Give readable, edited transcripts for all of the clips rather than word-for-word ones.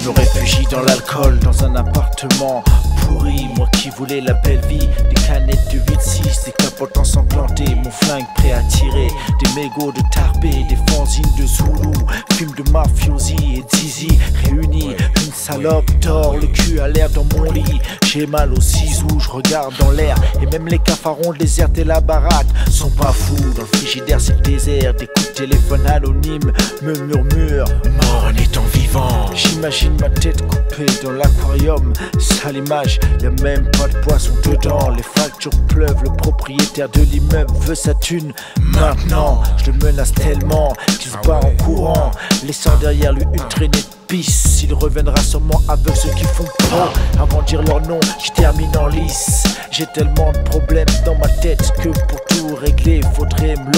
Je me réfugie dans l'alcool, dans un appartement pourri. Moi qui voulais la belle vie, des canettes de 8-6, des capotes ensanglantées, mon flingue prêt à tirer, des mégots de tarbé, des fanzines de Zoulou, films de mafiosi et Zizi réunis. Une salope dort, le cul à l'air dans mon lit. J'ai mal aux ciseaux, je regarde dans l'air, et même les cafarons désertés la baraque sont pas fous. Dans le frigidaire c'est le désert, des coups de téléphone anonymes me murmurent mort en étant vivant. J'imagine ma tête coupée dans l'aquarium, sale image, y'a même pas de poisson dedans. Les factures pleuvent, le propriétaire de l'immeuble veut sa thune maintenant. Je le menace tellement qu'il se barre en courant, laissant derrière lui une traînée de pisse. Il reviendra sûrement avec ceux qui font pas. Avant de dire leur nom, je termine en lice. J'ai tellement de problèmes dans ma tête que pour tout régler, faudrait me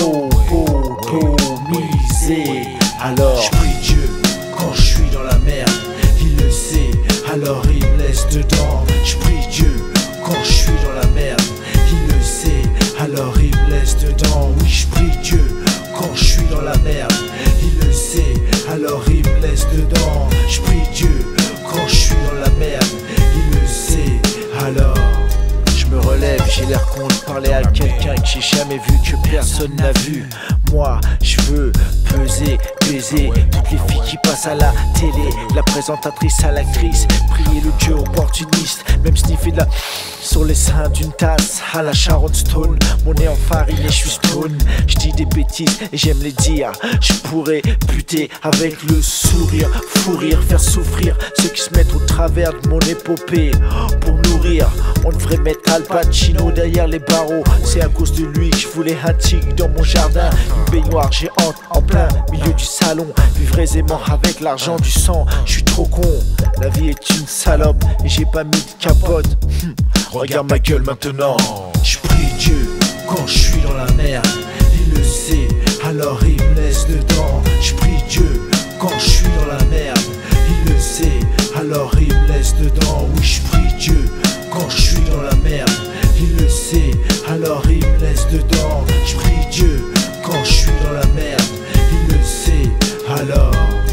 lobotomiser. Alors je prie Dieu quand je suis dans la merde, il le sait, alors il me laisse dedans. Je prie Dieu quand je suis dans la merde, il le sait, alors il me laisse dedans. Oui, je prie Dieu quand je suis dans la merde, il le sait, alors il me laisse dedans. Je prie Dieu quand je suis dans la merde, il le sait, alors je me relève, j'ai l'air con de parler à quelqu'un que j'ai jamais vu, que personne n'a vu. Moi, je veux peser, baiser toutes les filles qui passent à la télé, la présentatrice à l'actrice, prier le dieu opportuniste, même sniffer de la sur les seins d'une tasse à la Sharon Stone. Mon nez en farine et je suis stone. Je dis des bêtises et j'aime les dire. Je pourrais buter avec le sourire, fou rire, faire souffrir ceux qui se mettent au travers de mon épopée. Pour nourrir, on devrait mettre Al Pacino derrière les barreaux. C'est à cause de lui que je voulais un tigre dans mon jardin, une baignoire géante en plein milieu du salon, vivre aisément avec l'argent du sang. Je suis trop con, la vie est une salope et j'ai pas mis de capote. Regarde ma gueule maintenant. Je prie Dieu quand je suis dans la merde, il le sait, alors il me laisse dedans. Je prie Dieu quand je suis dans la merde, il le sait, alors il me laisse dedans. Oui, je prie Dieu quand je suis dans la merde, il le sait, alors il me laisse dedans. Je prie Dieu quand je suis dans la merde, il le sait, alors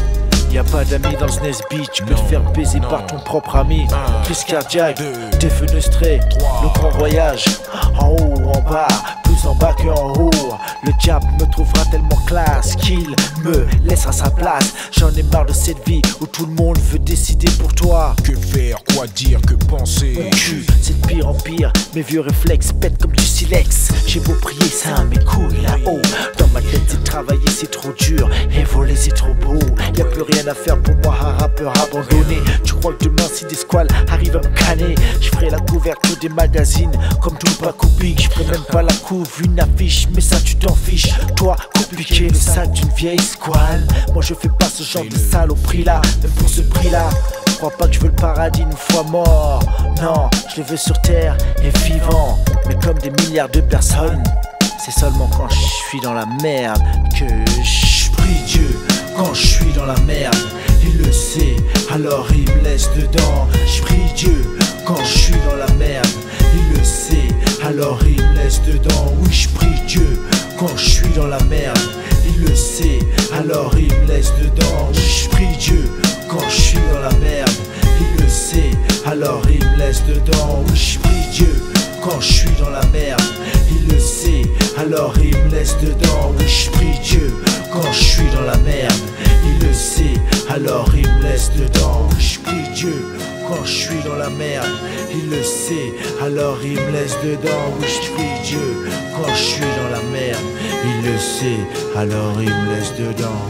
y'a pas d'amis dans ce Beach que de faire baiser par ton propre ami. Crise cardiaque, défenestré, le grand voyage, en haut ou en bas, plus en bas que en haut. Le diable me trouvera tellement classe qu'il me laissera sa place. J'en ai marre de cette vie où tout le monde veut décider pour toi. Que faire, quoi dire, que penser. Mon cul, c'est de pire en pire, mes vieux réflexes pètent comme du silex. J'ai beau prier ça, mes couilles là-haut. Dans ma tête c'est travailler c'est trop dur, et voler c'est trop beau. Y'a plus rien à faire pour moi, un rappeur abandonné. Tu crois que demain si des squales arrivent à me canner, je ferai la couverture des magazines comme Tupac ou Big. Je peux même pas la couve, une affiche, mais ça tu t'en fiches. Toi, compliqué, le sac d'une vieille squale. Moi je fais pas ce genre de saloperie là, même pour ce prix là. Crois pas que je veux le paradis une fois mort. Non, je le veux sur terre et vivant, mais comme des milliards de personnes. C'est seulement quand je suis dans la merde que je prie Dieu quand je suis dans la merde, il le sait, alors il me laisse dedans. Je prie Dieu quand je suis dans la merde, il le sait, alors il me laisse dedans. Oui, je prie Dieu quand je suis dans la merde, il le sait, alors il me laisse dedans. Oui, je prie Dieu quand je suis dans la merde, il le sait, alors il me laisse dedans. Oui, je prie Dieu quand je suis dans la merde, il le sait, alors il me laisse dedans. Oui, je prie Dieu quand je suis dans la merde, il le sait, alors il me laisse dedans. Je prie Dieu quand je suis dans la merde, il le sait, alors il me laisse dedans. Oui, je prie Dieu quand je suis dans la merde, il le sait, alors il me laisse dedans.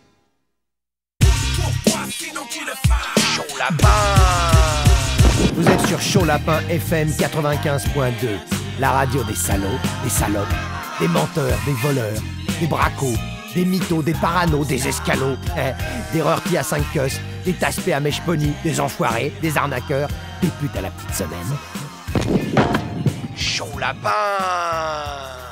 Chaud Lapin. Vous êtes sur Chaud Lapin FM 95.2, la radio des salauds, des salopes, des menteurs, des voleurs, des bracos, des mythos, des paranos, des escalos, des rortis à 5 queues, des taspés à mèche pony, des enfoirés, des arnaqueurs, des putes à la petite semaine. Chaud Lapin.